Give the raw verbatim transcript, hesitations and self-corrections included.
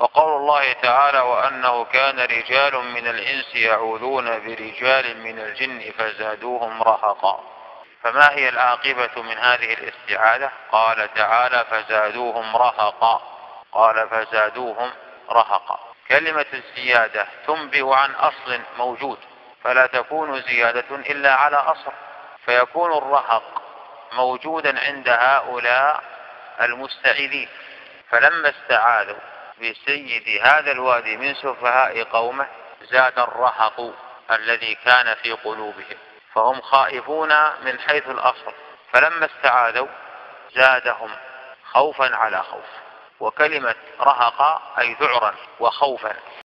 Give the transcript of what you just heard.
وقول الله تعالى وأنه كان رجال من الإنس يعوذون برجال من الجن فزادوهم رهقا. فما هي العاقبة من هذه الاستعاذة؟ قال تعالى فزادوهم رهقا، قال فزادوهم رهقا. كلمة الزيادة تنبئ عن أصل موجود، فلا تكون زيادة إلا على أصل، فيكون الرهق موجودا عند هؤلاء المستعيذين، فلما استعاذوا بسيد هذا الوادي من سفهاء قومه زاد الرهق الذي كان في قلوبهم، فهم خائفون من حيث الأصل، فلما استعاذوا زادهم خوفا على خوف. وكلمة رهق أي ذعرا وخوفا.